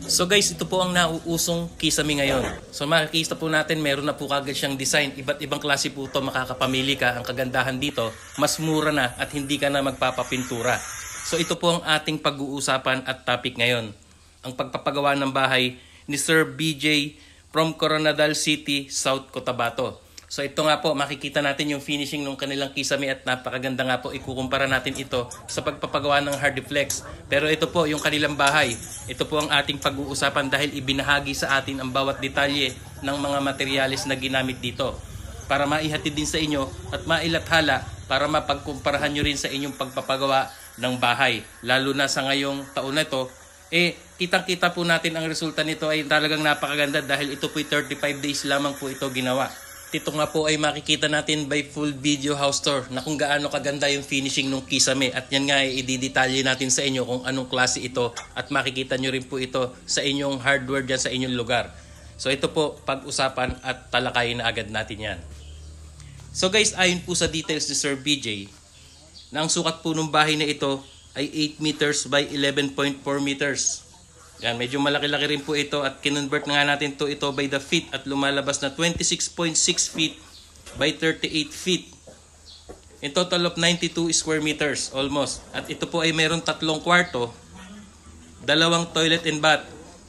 So guys, ito po ang nauusong Kisame ngayon. So makikita po natin, meron na po kagad siyang design. Iba't ibang klase po ito, makakapamili ka. Ang kagandahan dito, mas mura na at hindi ka na magpapapintura. So ito po ang ating pag-uusapan at topic ngayon. Ang pagpapagawa ng bahay ni Sir BJ from Coronadal City, South Cotabato. So ito nga po, makikita natin yung finishing ng kanilang Kisame at napakaganda nga po. Ikukumpara natin ito sa pagpapagawa ng Hardiflex. Pero ito po yung kanilang bahay. Ito po ang ating pag-uusapan dahil ibinahagi sa atin ang bawat detalye ng mga materyales na ginamit dito. Para maihatid din sa inyo at mailathala para mapagkumparahan nyo rin sa inyong pagpapagawa ng bahay. Lalo na sa ngayong taon na ito, kitang-kita po natin ang resulta nito ay talagang napakaganda dahil ito po 35 days lamang po ito ginawa. Ito nga po ay makikita natin by full video house tour na kung gaano kaganda yung finishing ng Kisame. At yan nga ay ididetalye natin sa inyo kung anong klase ito at makikita nyo rin po ito sa inyong hardware dyan sa inyong lugar. So ito po pag-usapan at talakayin na agad natin yan. So guys, ayon po sa details ni Sir BJ, na ang sukat po ng bahay na ito ay 8 meters by 11.4 meters. Yan, medyo malaki-laki rin po ito at kinonvert nga natin ito by the feet at lumalabas na 26.6 feet by 38 feet. In total of 92 square meters almost. At ito po ay meron 3 kwarto, 2 toilet and bath,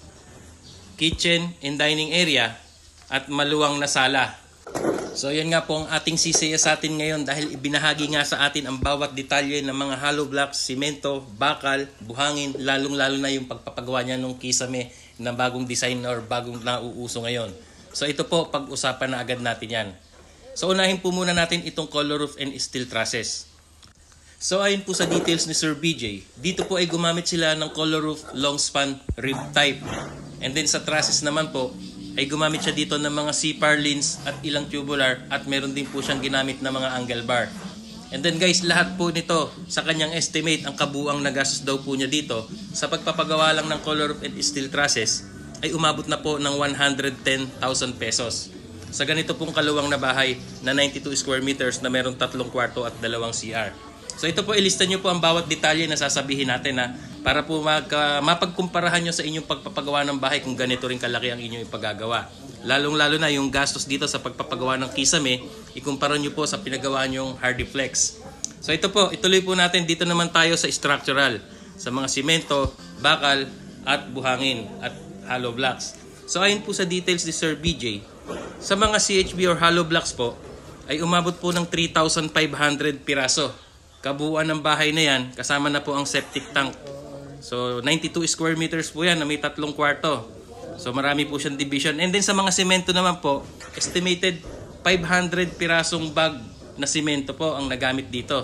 kitchen and dining area at maluwang na sala. So yan nga po ang ating sisiya sa atin ngayon dahil ibinahagi nga sa atin ang bawat detalye ng mga hollow blocks, simento, bakal, buhangin, lalong-lalo na yung pagpapagawa niya ng Kisame na bagong design or bagong nauuso ngayon. So ito po, pag-usapan na agad natin yan. So unahin po muna natin itong color roof and steel trusses. So ayon po sa details ni Sir BJ, dito po ay gumamit sila ng color roof long span rib type. And then sa trusses naman po, ay gumamit siya dito ng mga C-purlins at ilang tubular at meron din po siyang ginamit na mga angle bar. And then guys, lahat po nito sa kanyang estimate, ang kabuang nagastos daw po niya dito sa pagpapagawa lang ng color roof and steel trusses ay umabot na po ng 110,000 pesos. Sa ganito pong kaluwang na bahay na 92 square meters na meron 3 kwarto at 2 CR. So ito po, ilista nyo po ang bawat detalye na sasabihin natin na para po mapagkumparahan nyo sa inyong pagpapagawa ng bahay kung ganito rin kalaki ang inyong ipagagawa. Lalong-lalo na yung gastos dito sa pagpapagawa ng Kisame, ikumpara nyo po sa pinagawa nyong Hardiflex. So ito po, ituloy po natin. Dito naman tayo sa structural, sa mga simento, bakal, at buhangin, at hollow blocks. So ayon po sa details ni Sir BJ, sa mga CHB or hollow blocks po, ay umabot po ng 3,500 piraso. Kabuuan ng bahay na yan, kasama na po ang septic tank. So 92 square meters po yan na may 3 kwarto. So marami po siyang division. And then sa mga semento naman po, estimated 500 pirasong bag na semento po ang nagamit dito.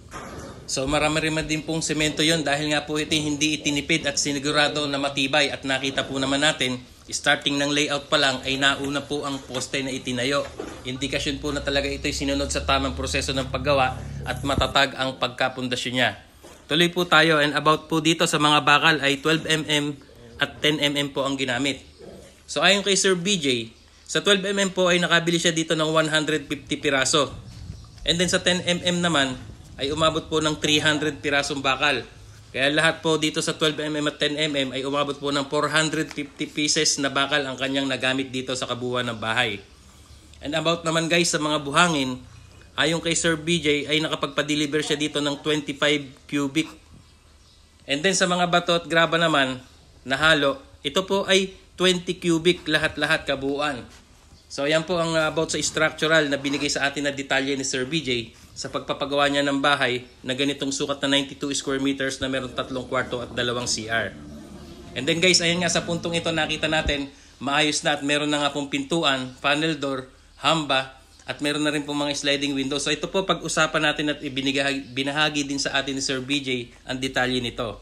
So marami-rami din pong semento yon dahil nga po ito hindi itinipid at sinigurado na matibay. At nakita po naman natin, starting ng layout pa lang ay nauna po ang poste na itinayo. Indikasyon po na talaga ito'y sinunod sa tamang proseso ng paggawa at matatag ang pagkapundasyon niya. Tuloy po tayo, and about po dito sa mga bakal ay 12mm at 10mm po ang ginamit. So ayon kay Sir BJ, sa 12mm po ay nakabili siya dito ng 150 piraso. And then sa 10mm naman ay umabot po ng 300 pirasong bakal. Kaya lahat po dito sa 12mm at 10mm ay umabot po ng 450 pieces na bakal ang kanyang nagamit dito sa kabuuan ng bahay. And about naman guys sa mga buhangin, ayon kay Sir BJ ay nakapagpa-deliver siya dito ng 25 cubic. And then sa mga bato at graba naman na halo, ito po ay 20 cubic lahat-lahat kabuuan. So ayan po ang about sa structural na binigay sa atin na detalye ni Sir BJ sa pagpapagawa niya ng bahay na ganitong sukat na 92 square meters na meron 3 kwarto at 2 CR. And then guys, ayan nga sa puntong ito nakita natin, maayos na at meron na nga pong pintuan, panel door, hamba, at meron na rin pong mga sliding window. So ito po pag-usapan natin at binahagi din sa atin ni Sir BJ ang detalye nito.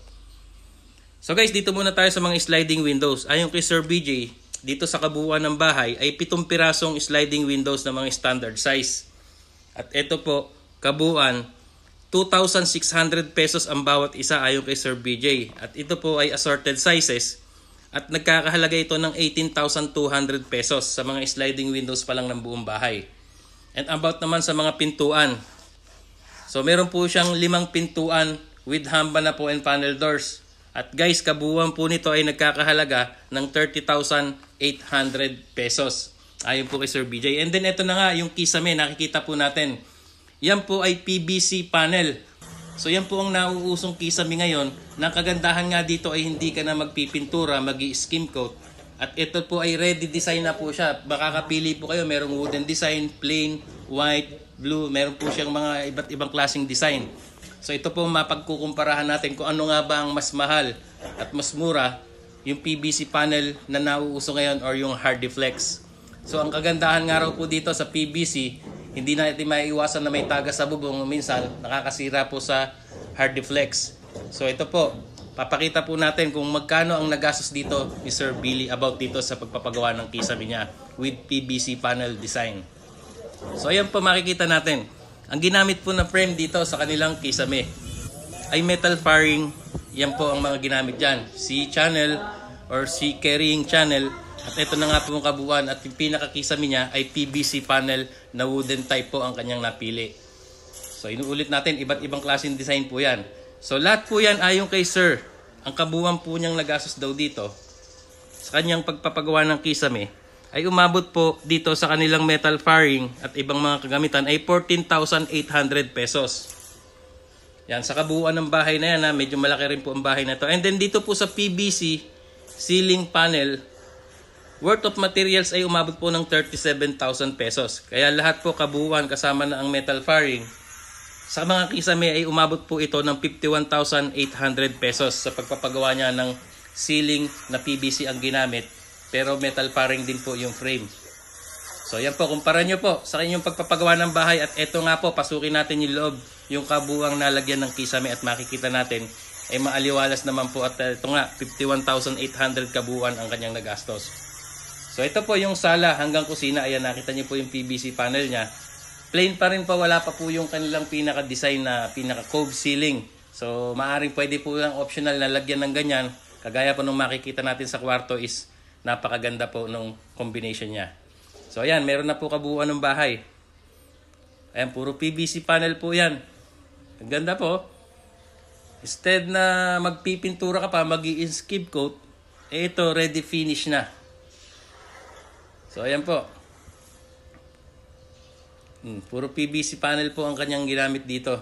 So guys, dito muna tayo sa mga sliding windows. Ayon kay Sir BJ, dito sa kabuuan ng bahay ay 7 pirasong sliding windows na mga standard size. At ito po, kabuuan, 2,600 pesos ang bawat isa ayon kay Sir BJ. At ito po ay assorted sizes at nagkakahalaga ito ng 18,200 pesos sa mga sliding windows pa lang ng buong bahay. And about naman sa mga pintuan. So meron po siyang 5 pintuan with hamba na po and panel doors. At guys, kabuuan po nito ay nagkakahalaga ng 30,800 pesos. Ayon po kay Sir BJ. And then ito na nga, yung kisame, nakikita po natin. Yan po ay PVC panel. So yan po ang nauusong kisame ngayon. Ang kagandahan nga dito ay hindi ka na magpipintura, mag-i-skim coat. At ito po ay ready design na po siya. Makakapili po kayo, merong wooden design, plain, white, blue. Meron po siyang mga iba't ibang klaseng design. So ito po mapagkukumparahan natin kung ano nga ba ang mas mahal at mas mura, yung PVC panel na nauuso ngayon or yung Hardiflex. So ang kagandahan nga raw po dito sa PVC, hindi na natin maiiwasan na may tagas sa bubong. Minsan nakakasira po sa Hardiflex. So ito po, papakita po natin kung magkano ang nagastos dito ni Sir Billy about dito sa pagpapagawa ng kisame niya with PVC panel design. So ayan po makikita natin. Ang ginamit po na frame dito sa kanilang kisame ay metal fairing. Yan po ang mga ginamit dyan. C-channel or C-carrying channel. At ito na nga po ang kabuuan. At yung pinakakisame niya ay PVC panel na wooden type po ang kanyang napili. So inuulit natin, iba't ibang klaseng design po yan. So lahat po yan ayon kay Sir. Ang kabuuan po niyang nagastos daw dito sa kanyang pagpapagawa ng kisame ay umabot po dito sa kanilang metal fairing at ibang mga kagamitan ay 14,800 pesos. Yan, sa kabuuan ng bahay na yan, medyo malaki rin po ang bahay na to. And then dito po sa PVC ceiling panel, worth of materials ay umabot po ng 37,000 pesos. Kaya lahat po kabuuan kasama na ang metal fairing. Sa mga kisame ay umabot po ito ng 51,800 pesos sa pagpapagawa niya ng ceiling na PVC ang ginamit. Pero metal fairing din po yung frame. So yan po, kumpara nyo po sa inyong pagpapagawa ng bahay. At ito nga po, pasukin natin yung loob, yung kabuuang nalagyan ng kisame at makikita natin ay maaliwalas naman po. At ito nga, 51,800 kabuuan ang kanyang nagastos. So ito po yung sala hanggang kusina. Ayan, nakita nyo po yung PVC panel niya. Plain pa rin po, wala pa po yung kanilang pinaka-design na pinaka-cove ceiling. So maaaring pwede po yung optional na lagyan ng ganyan. Kagaya po nung makikita natin sa kwarto is napakaganda po nung combination niya. So ayan, meron na po kabuuan ng bahay. Ayan, puro PVC panel po yan. Ang ganda po. Instead na magpipintura ka pa, mag-i-skip coat, eh ito ready finish na. So ayan po. Puro PVC panel po ang kanyang ginamit dito.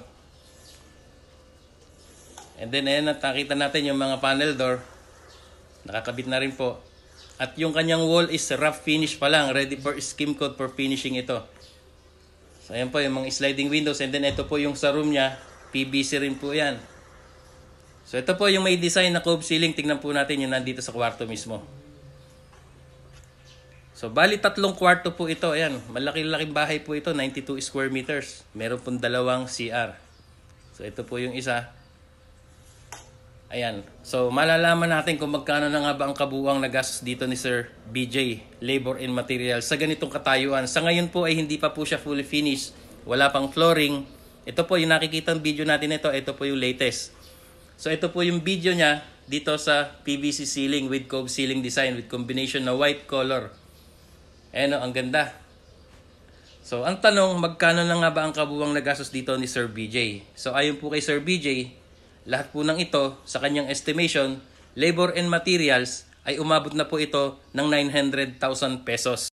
And then ayan, nakita natin yung mga panel door. Nakakabit na rin po. At yung kanyang wall is rough finish pa lang. Ready for skim coat for finishing ito. So ayan po yung mga sliding windows. And then ito po yung sa room niya. PVC rin po yan. So ito po yung may design na cove ceiling. Tingnan po natin yung nandito sa kwarto mismo. So bali 3 kwarto po ito. Ayan, malaki-laking bahay po ito. 92 square meters. Meron pong 2 CR. So ito po yung isa. Ayan. So malalaman natin kung magkano na nga ba ang kabuuang nagastos dito ni Sir BJ, labor and materials sa ganitong katayuan. Sa ngayon po ay hindi pa po siya fully finished. Wala pang flooring. Ito po yung nakikita ng video natin ito. Ito po yung latest. So ito po yung video niya dito sa PVC ceiling with cove ceiling design with combination na white color. Ayan o, ang ganda. So ang tanong, magkano na nga ba ang kabuuang nagastos dito ni Sir BJ? So ayon po kay Sir BJ, lahat po ng ito sa kanyang estimation, labor and materials ay umabot na po ito ng 900,000 pesos.